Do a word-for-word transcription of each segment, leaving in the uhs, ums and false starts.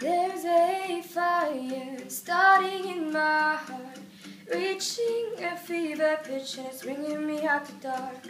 There's a fire starting in my heart, reaching a fever pitch and it's bringing me out the dark.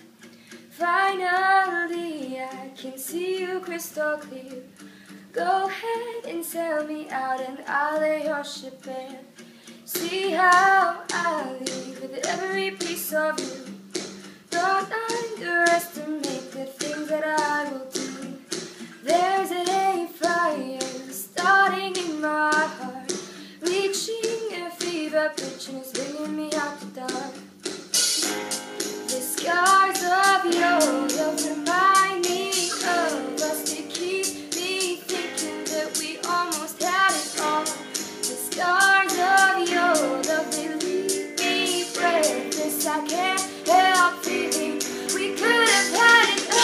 Finally I can see you crystal clear. Go ahead and sail me out and I'll lay your ship bare. See how I leave with every piece of you. Don't underestimate the things that I will do. There's a fire starting in my heart, reaching a fever pitch and it's bringing me out the dark. The scars of your love remind me of us. They keep me thinking that we almost had it all. The scars of your love, they leave me breathless. I can't help feeling we could have had it all.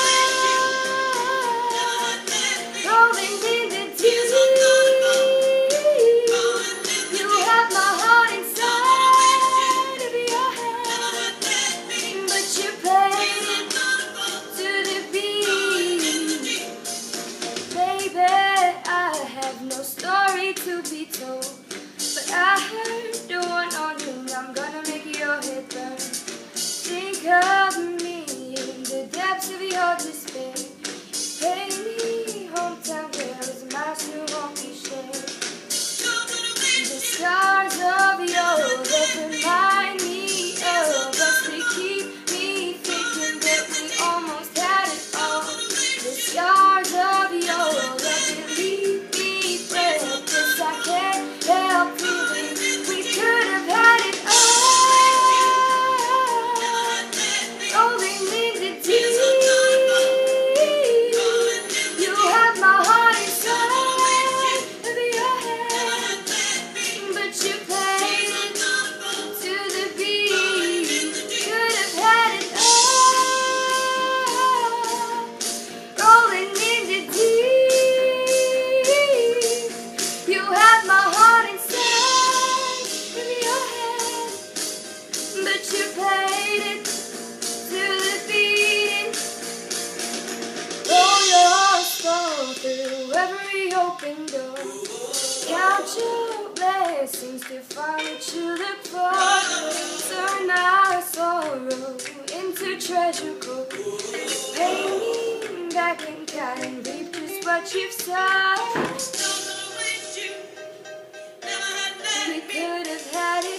Rolling in the deep, you have my heart inside of your hand, but you played it to the beat. Baby, I have no story to be told, but I heard the one on you, I'm gonna make your head burn. Think of me in the depths of your despair. Pay me hometown girls, my still won't be shared. The scars of your love remind me of us. They keep me thinking that we almost had it all. The scars of your love, they leave me breathless. I can't help feeling we could have had it all. Rolling in the deep, you have my heart inside of your hand, but you played it to the beat. Could have had it all. Rolling in the deep, you have my heart inside of your hand, but you played it to the beat. Roll your soul through every open door. Count your blessings to find what you look for. Turn my sorrow into treasure gold. Pay me back in kind, reap just what you've sown. We could have had it